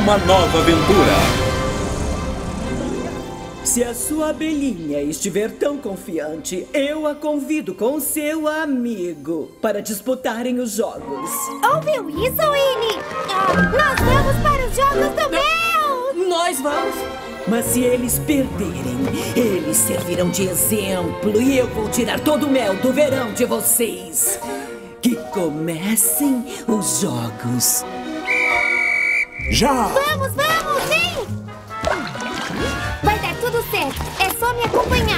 uma nova aventura. Se a sua abelhinha estiver tão confiante, eu a convido com seu amigo para disputarem os jogos. Ouviu isso, Winnie? Nós vamos para os jogos do mel! Nós vamos. Mas se eles perderem, eles servirão de exemplo e eu vou tirar todo o mel do verão de vocês. Que comecem os jogos. Já! Vamos, vem! Vai dar tudo certo. É só me acompanhar.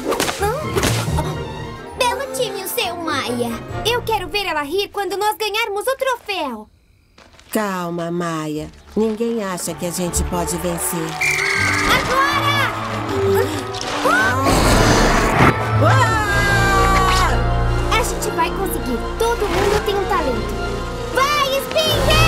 Belo time o seu, Maia. Eu quero ver ela rir quando nós ganharmos o troféu. Calma, Maia. Ninguém acha que a gente pode vencer. Agora! A gente vai conseguir. Todo mundo tem um talento. Vai, Spinner!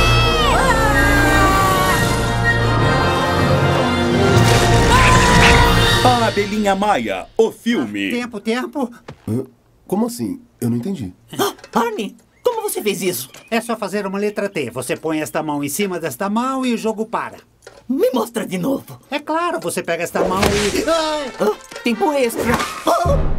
A Abelhinha Maia, o filme. Tempo. Como assim? Eu não entendi. Arnie, como você fez isso? É só fazer uma letra T. Você põe esta mão em cima desta mão e o jogo para. Me mostra de novo. É claro, você pega esta mão e... Tempo extra.